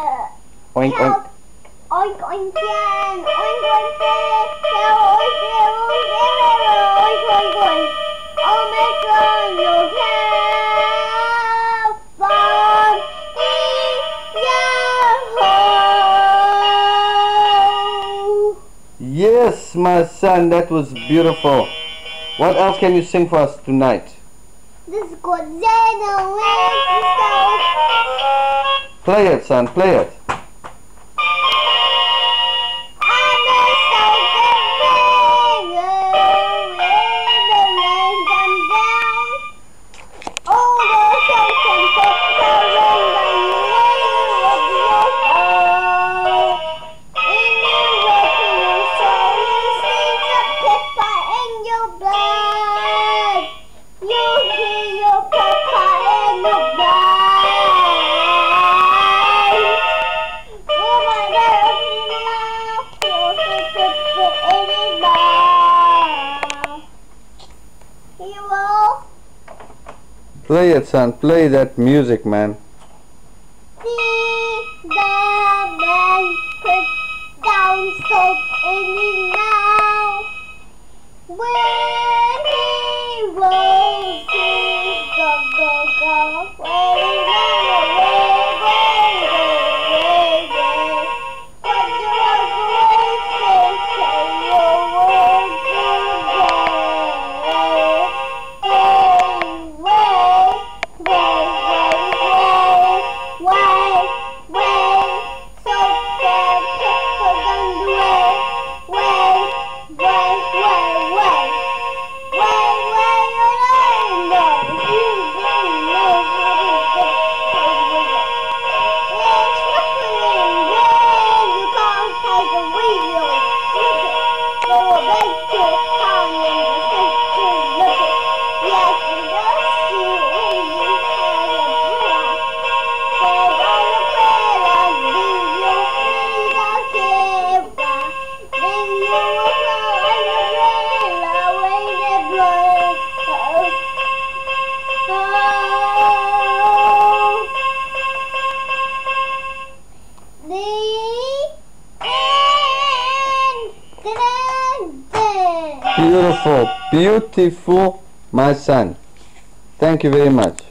Oink oink. Oink oink can, oink oink can, oink oink oink oink. Oh my God, you have fun in your home. Yes, my son, that was beautiful. What else can you sing for us tonight? This is called Zeno Winston. Play it, son, play it. Play it, son. Play that music, man. See the man put down soap in his mouth. When he rolls his go-go-go, when he ran away, what do I say you won't Beautiful, beautiful, my son. Thank you very much.